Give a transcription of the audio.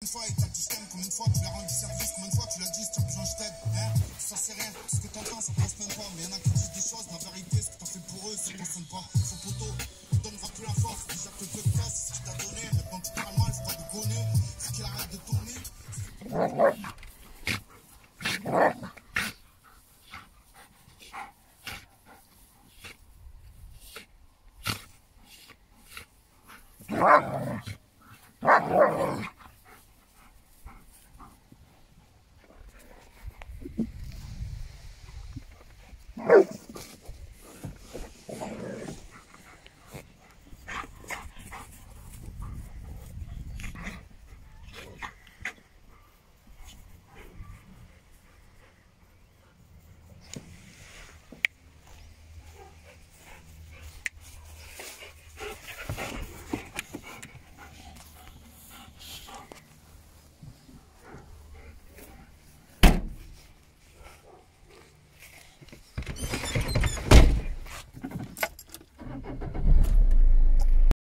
Une fois il t'a dit je t'aime, combien de fois tu lui as rendu service, combien de fois tu l'as dit si tu as besoin je t'aide, hein. Ça c'est rien, ce que t'entends ça passe même pas. Mais y'en a qui disent des choses, la vérité, ce que t'as fait pour eux, ça fonctionne pas. Faux poteau, on donnera plus la force, déjà que peu de place, c'est ce qu'il t'a donné. Maintenant tu parles mal, faut pas déconner, faut qu'il arrête de tourner. Ah!